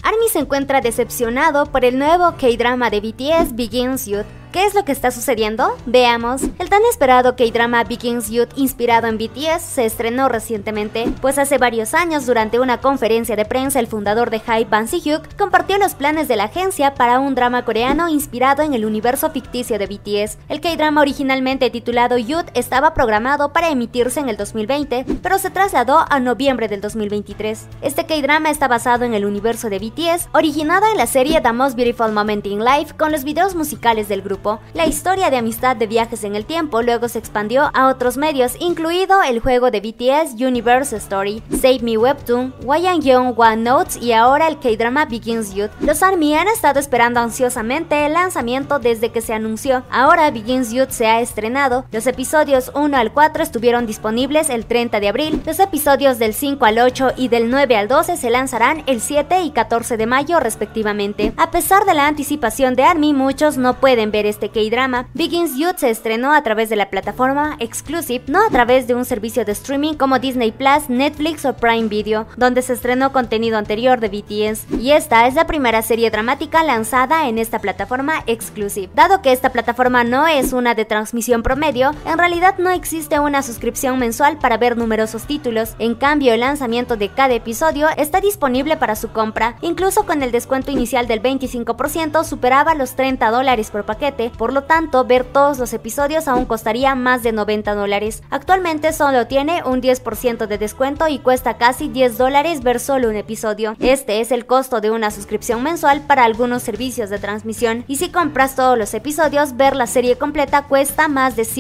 ARMY se encuentra decepcionado por el nuevo K-drama de BTS, Begins Youth. ¿Qué es lo que está sucediendo? Veamos. El tan esperado K-drama Begins Youth, inspirado en BTS, se estrenó recientemente, pues hace varios años, durante una conferencia de prensa, el fundador de HYBE, Ban Si-hyuk, compartió los planes de la agencia para un drama coreano inspirado en el universo ficticio de BTS. El K-drama, originalmente titulado Youth, estaba programado para emitirse en el 2020, pero se trasladó a noviembre del 2023. Este K-drama está basado en el universo de BTS, originado en la serie The Most Beautiful Moment in Life, con los videos musicales del grupo. La historia de amistad de viajes en el tiempo luego se expandió a otros medios, incluido el juego de BTS Universe Story, Save Me Webtoon, Hwayang One Notes y ahora el K-drama Begins Youth. Los ARMY han estado esperando ansiosamente el lanzamiento desde que se anunció. Ahora Begins Youth se ha estrenado. Los episodios 1 al 4 estuvieron disponibles el 30 de abril. Los episodios del 5 al 8 y del 9 al 12 se lanzarán el 7 y 14 de mayo respectivamente. A pesar de la anticipación de ARMY, muchos no pueden ver este K-drama. Begins Youth se estrenó a través de la plataforma Exclusive, no a través de un servicio de streaming como Disney Plus, Netflix o Prime Video, donde se estrenó contenido anterior de BTS, y esta es la primera serie dramática lanzada en esta plataforma Exclusive. Dado que esta plataforma no es una de transmisión promedio, en realidad no existe una suscripción mensual para ver numerosos títulos. En cambio, el lanzamiento de cada episodio está disponible para su compra. Incluso con el descuento inicial del 25%, superaba los $30 por paquete. Por lo tanto, ver todos los episodios aún costaría más de $90. Actualmente solo tiene un 10% de descuento y cuesta casi $10 ver solo un episodio. Este es el costo de una suscripción mensual para algunos servicios de transmisión, y si compras todos los episodios, ver la serie completa cuesta más de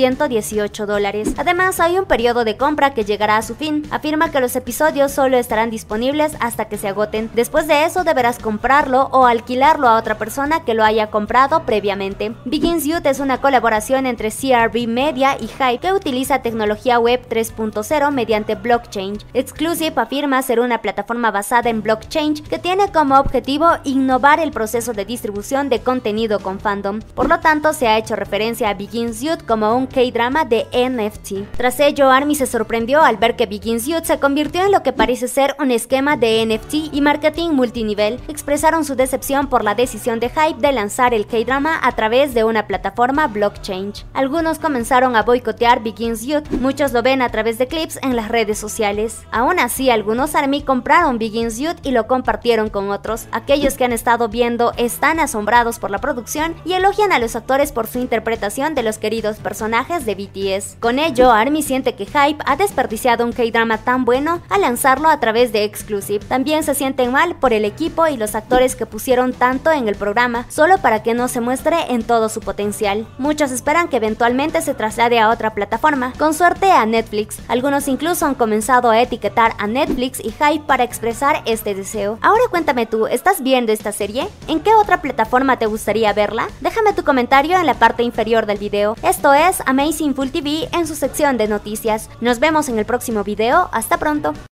$118. Además, hay un periodo de compra que llegará a su fin. Afirma que los episodios solo estarán disponibles hasta que se agoten. Después de eso, deberás comprarlo o alquilarlo a otra persona que lo haya comprado previamente. Begins Youth es una colaboración entre CRB Media y HYBE, que utiliza tecnología web 3.0 mediante blockchain. Exclusive afirma ser una plataforma basada en blockchain que tiene como objetivo innovar el proceso de distribución de contenido con fandom. Por lo tanto, se ha hecho referencia a Begins Youth como un K-drama de NFT. Tras ello, ARMY se sorprendió al ver que Begins Youth se convirtió en lo que parece ser un esquema de NFT y marketing multinivel. Expresaron su decepción por la decisión de HYBE de lanzar el K-drama a través de una plataforma blockchain. Algunos comenzaron a boicotear Begins Youth, muchos lo ven a través de clips en las redes sociales. Aún así, algunos ARMY compraron Begins Youth y lo compartieron con otros. Aquellos que han estado viendo están asombrados por la producción y elogian a los actores por su interpretación de los queridos personajes de BTS. Con ello, ARMY siente que HYBE ha desperdiciado un K-drama tan bueno al lanzarlo a través de Exclusive. También se sienten mal por el equipo y los actores que pusieron tanto en el programa, solo para que no se muestre en todo su potencial. Muchos esperan que eventualmente se traslade a otra plataforma, con suerte a Netflix. Algunos incluso han comenzado a etiquetar a Netflix y HYBE para expresar este deseo. Ahora cuéntame tú, ¿estás viendo esta serie? ¿En qué otra plataforma te gustaría verla? Déjame tu comentario en la parte inferior del video. Esto es Amazing Full TV en su sección de noticias. Nos vemos en el próximo video. Hasta pronto.